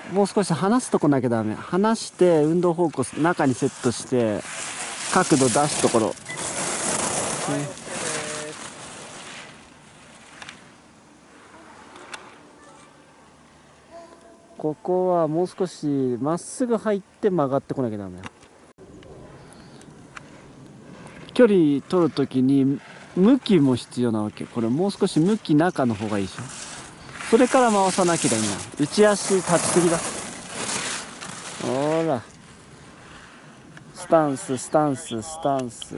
もう少し離すとこなきゃダメ。離して運動方向中にセットして角度出すところ、ね、ここはもう少しまっすぐ入って曲がってこなきゃダメ。距離取るときに向きも必要なわけ。これもう少し向き中の方がいいでしょ。それから回さなきゃいけない。内足立ちすぎだ。ほら、スタンススタンススタンス、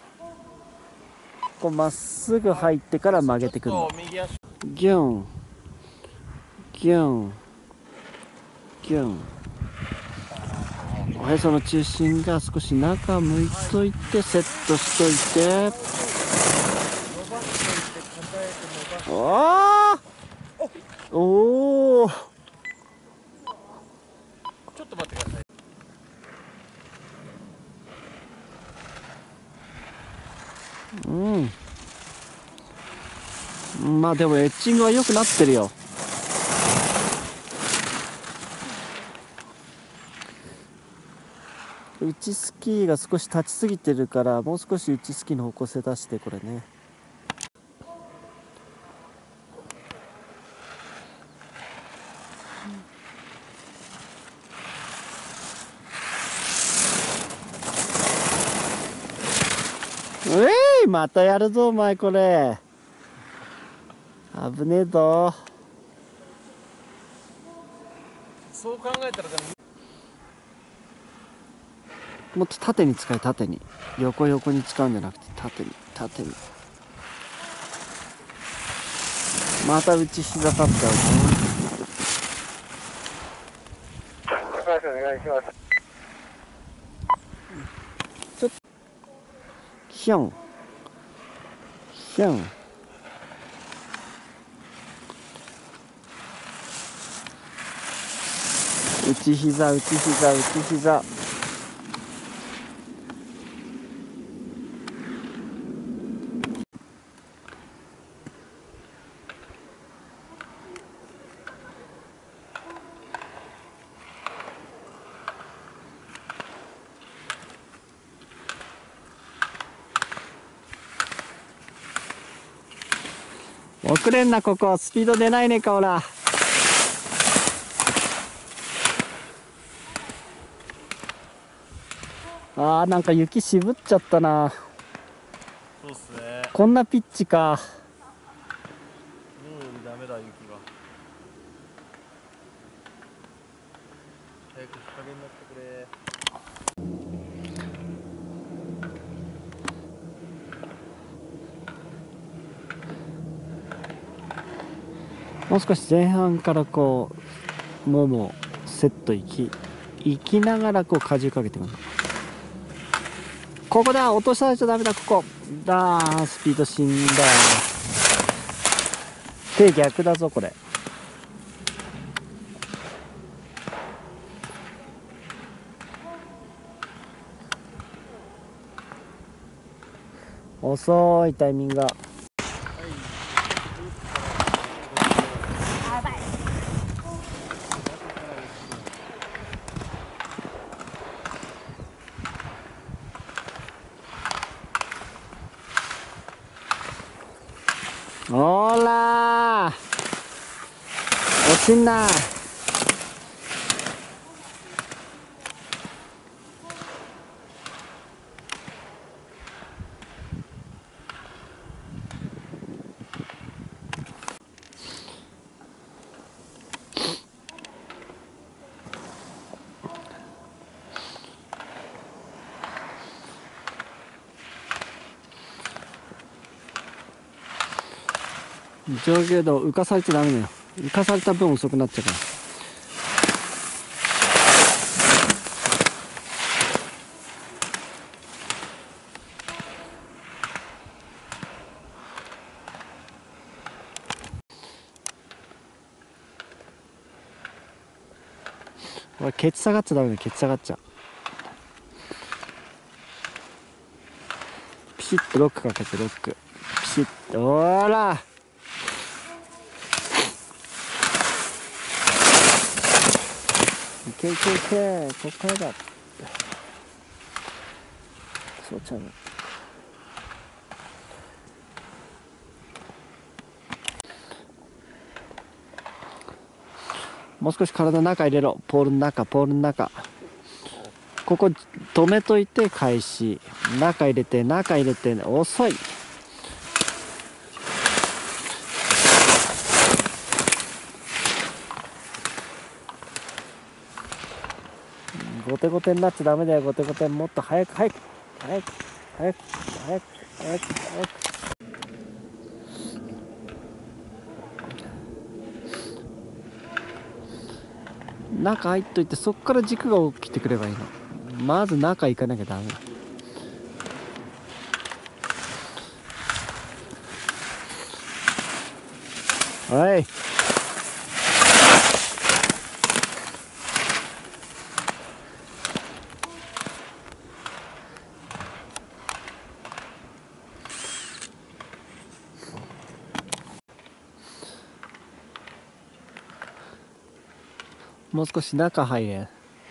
こうまっすぐ入ってから曲げてくるの。ギュンギュンギュン。おへその中心が少し中向いといてセットしといて、あーおお、ちょっと待ってください。 まあでもエッチングは良くなってるよ。内スキーが少し立ちすぎてるから、もう少し内スキーの方向性出して、これね。またやるぞお前、これ危ねえぞ。 そう考えたらでももっと縦に使い、縦に横に使うんじゃなくて縦に。また内膝立っちゃうぞ。 お願いします。 ちょっとヒョンヒョン。内膝。遅れんな、ここスピード出ないねか、ほら。なんか雪渋っちゃったな。 そうっすね。 こんなピッチか。 もうダメだ、雪が。早く日陰になってくれ。 もう少し前半からこうももセット行きながらこう荷重かけてくる。ここだ、落とされちゃダメだ。ここだ、スピード死んだ。手逆だぞこれ。遅いタイミングが。ほら落ちんな。上下動浮かされちゃダメだよ。浮かされた分遅くなっちゃうから。これケツ下がっちゃダメだよ。ケツ下がっちゃう。ピシッとロックかけて、ロックピシッと。ほらけいけいけ、こっからだ。そうちゃうの。もう少し体の中入れろ。ポールの中、ポールの中。ここ止めといて開始。中入れて、中入れて、遅い。ゴテゴテになっちゃダメだよ。ゴテゴテ。もっと早く早く早く早く早く早く早く。中入っといて、そっから軸が起きてくればいいの。まず中行かなきゃダメだ。はい。もう少し中入れん。ね。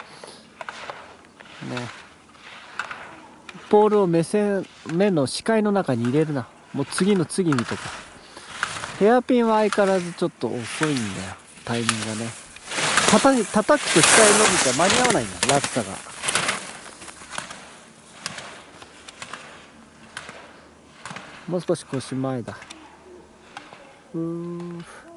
ポールを目の視界の中に入れるな。もう次の次見とか。ヘアピンは相変わらずちょっと遅いんだよ。タイミングがね。叩くと視界伸びて間に合わないんだよ。落差が。もう少し腰前だ。